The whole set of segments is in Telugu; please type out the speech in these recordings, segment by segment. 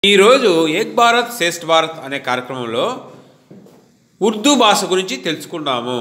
ఈరోజు ఏక్ భారత్ శ్రేష్ఠ భారత్ అనే కార్యక్రమంలో ఉర్దూ భాష గురించి తెలుసుకుందాము.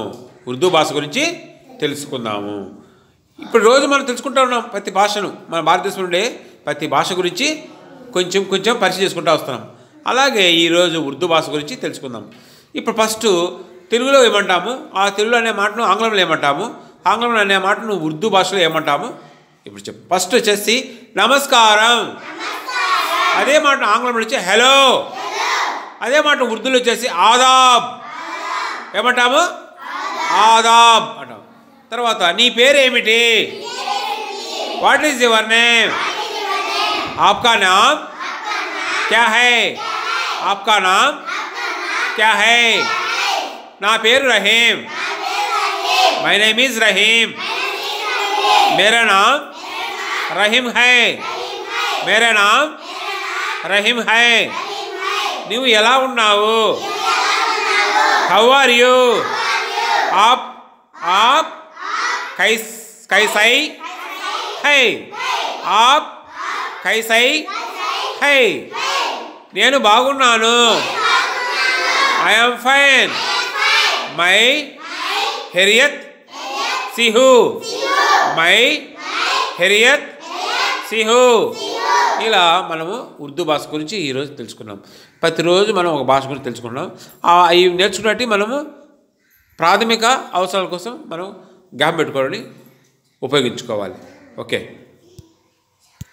ఇప్పుడు రోజు మనం తెలుసుకుంటూ ఉన్నాం ప్రతి భాషను. మన భారతదేశంలో ఉండే ప్రతి భాష గురించి కొంచెం పరిచయం చేసుకుంటూ వస్తున్నాం. అలాగే ఈరోజు ఉర్దూ భాష గురించి తెలుసుకుందాం. ఇప్పుడు ఫస్ట్ తెలుగులో ఏమంటాము, ఆ తెలుగులో అనే మాటను ఆంగ్లంలో ఏమంటాము, ఆంగ్లంలో అనే మాటను ఉర్దూ భాషలో ఏమంటాము ఇప్పుడు చెప్పు. ఫస్ట్ వచ్చేసి నమస్కారం, అదే మాట ఆంగ్లంలో వచ్చి హలో, అదే మాట ఉర్దూలో వచ్చేసి ఆదాబ్. ఏమంటాము? ఆదాబ్ అంటాం. తర్వాత నీ పేరేమిటి, వాట్ ఈజ్ యువర్ నేమ్, ఆప్కా నామ్ క్యా హై, ఆప్కా నామ్ క్యా హై. నా పేరు Rahim, my name is Rahim, मेरा नाम रहीम है, मेरा नाम रहीम है. నువ్వు ఎలా ఉన్నావు, హౌ ఆర్ యూ, आप कैसे है, आप कैसे है. నేను బాగున్నాను, ఐ యామ్ ఫైన్, మై ఖైరియత్ సి హూ, మై ఖైరియత్ సి హూ. ఇలా మనము ఉర్దూ భాష గురించి ఈరోజు తెలుసుకున్నాం. ప్రతిరోజు మనం ఒక భాష గురించి తెలుసుకున్నాం. అవి నేర్చుకున్నట్టు మనము ప్రాథమిక అవసరాల కోసం మనం జ్ఞాపకం పెట్టుకోవాలని ఉపయోగించుకోవాలి. ఓకే.